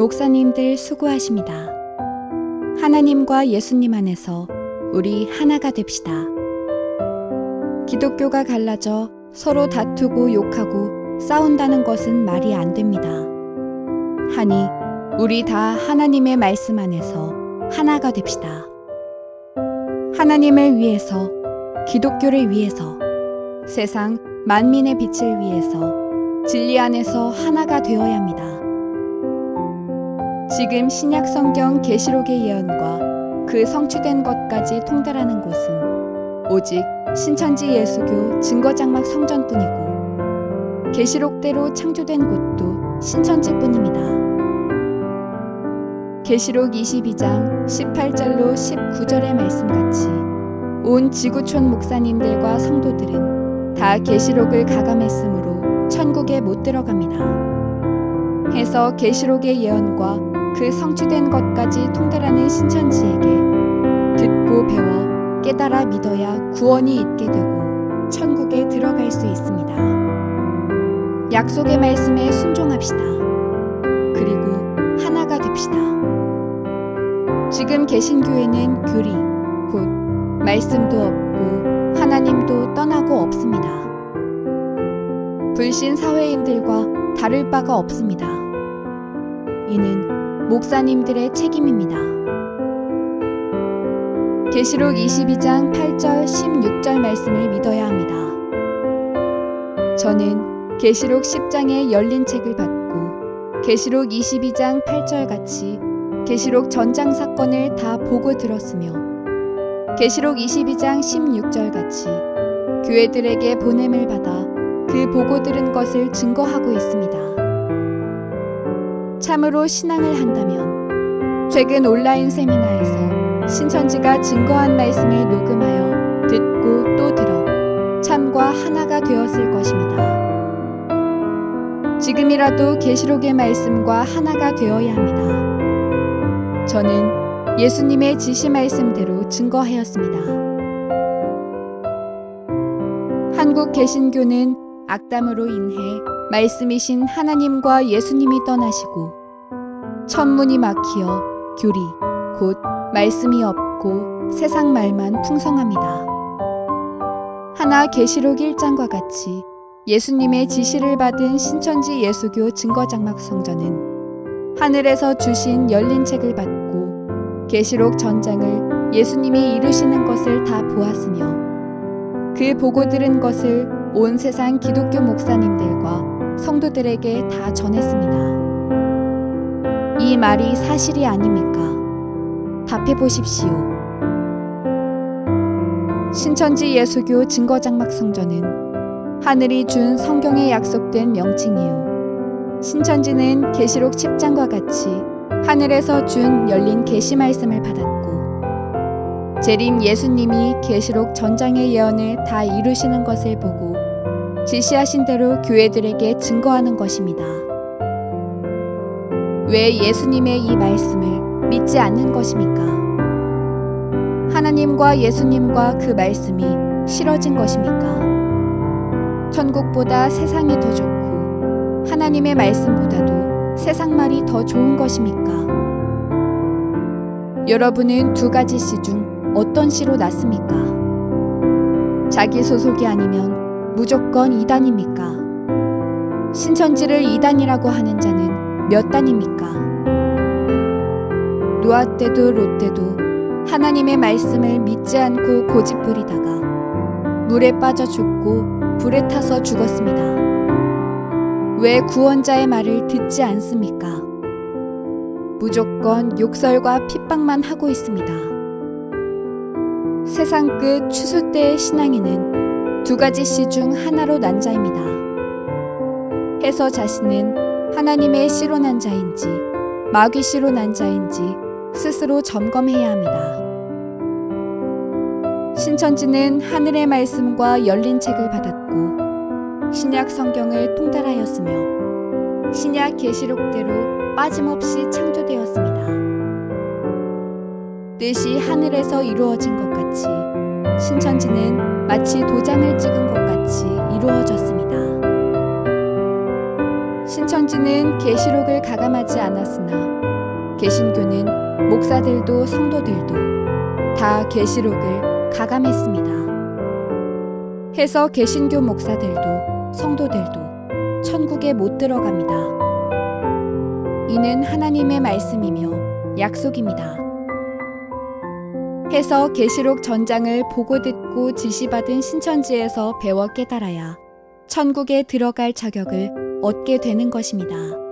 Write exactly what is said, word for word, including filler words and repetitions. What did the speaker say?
목사님들 수고하십니다. 하나님과 예수님 안에서 우리 하나가 됩시다. 기독교가 갈라져 서로 다투고 욕하고 싸운다는 것은 말이 안 됩니다. 하니 우리 다 하나님의 말씀 안에서 하나가 됩시다. 하나님을 위해서, 기독교를 위해서, 세상 만민의 빛을 위해서 진리 안에서 하나가 되어야 합니다. 지금 신약 성경 계시록의 예언과 그 성취된 것까지 통달하는 곳은 오직 신천지 예수교 증거장막 성전뿐이고 계시록대로 창조된 곳도 신천지뿐입니다. 계시록 이십이 장 십팔 절로 십구 절의 말씀같이 온 지구촌 목사님들과 성도들은 다 계시록을 가감했으므로 천국에 못 들어갑니다. 해서 계시록의 예언과 그 성취된 것까지 통달하는 신천지에게 듣고 배워 깨달아 믿어야 구원이 있게 되고 천국에 들어갈 수 있습니다. 약속의 말씀에 순종합시다. 그리고 하나가 됩시다. 지금 계신 교회는 교리, 곧 말씀도 없고 하나님도 떠나고 없습니다. 불신 사회인들과 다를 바가 없습니다. 이는 목사님들의 책임입니다. 계시록 이십이 장 팔 절 십육 절 말씀을 믿어야 합니다. 저는 계시록 십 장의 열린 책을 받고 계시록 이십이 장 팔 절 같이 계시록 전장 사건을 다 보고 들었으며 계시록 이십이 장 십육 절 같이 교회들에게 보냄을 받아 그 보고 들은 것을 증거하고 있습니다. 참으로 신앙을 한다면 최근 온라인 세미나에서 신천지가 증거한 말씀을 녹음하여 듣고 또 들어 참과 하나가 되었을 것입니다. 지금이라도 계시록의 말씀과 하나가 되어야 합니다. 저는 예수님의 지시 말씀대로 증거하였습니다. 한국 개신교는 악담으로 인해 말씀이신 하나님과 예수님이 떠나시고 천문이 막히어 교리, 곧 말씀이 없고 세상 말만 풍성합니다. 하나 계시록 일 장과 같이 예수님의 지시를 받은 신천지 예수교 증거장막 성전은 하늘에서 주신 열린 책을 받고 계시록 전장을 예수님이 이루시는 것을 다 보았으며 그 보고 들은 것을 온 세상 기독교 목사님들과 성도들에게 다 전했습니다. 이 말이 사실이 아닙니까? 답해 보십시오. 신천지 예수교 증거장막 성전은 하늘이 준 성경에 약속된 명칭이요 신천지는 계시록 십 장과 같이 하늘에서 준 열린 계시 말씀을 받았고 재림 예수님이 계시록 전장의 예언을 다 이루시는 것을 보고 지시하신 대로 교회들에게 증거하는 것입니다. 왜 예수님의 이 말씀을 믿지 않는 것입니까? 하나님과 예수님과 그 말씀이 싫어진 것입니까? 천국보다 세상이 더 좋고 하나님의 말씀보다도 세상 말이 더 좋은 것입니까? 여러분은 두 가지 씨 중 어떤 씨로 났습니까? 자기 소속이 아니면 무조건 이단입니까? 신천지를 이단이라고 하는 자는 몇 단입니까? 노아 때도 롯 때도 하나님의 말씀을 믿지 않고 고집부리다가 물에 빠져 죽고 불에 타서 죽었습니다. 왜 구원자의 말을 듣지 않습니까? 무조건 욕설과 핍박만 하고 있습니다. 세상 끝 추수 때의 신앙인은 두 가지 씨 중 하나로 난 자입니다. 해서 자신은 하나님의 씨로 난 자인지 마귀 씨로 난 자인지 스스로 점검해야 합니다. 신천지는 하늘의 말씀과 열린 책을 받았고 신약 성경을 통달하였으며 신약 계시록대로 빠짐없이 창조되었습니다. 뜻이 하늘에서 이루어진 것 같이 신천지는 마치 도장을 찍은 것 같이 이루어졌습니다. 신천지는 계시록을 가감하지 않았으나 개신교는 목사들도 성도들도 다 계시록을 가감했습니다. 해서 개신교 목사들도 성도들도 천국에 못 들어갑니다. 이는 하나님의 말씀이며 약속입니다. 해서 계시록 전장을 보고 듣고 지시받은 신천지에서 배워 깨달아야 천국에 들어갈 자격을 얻게 되는 것입니다.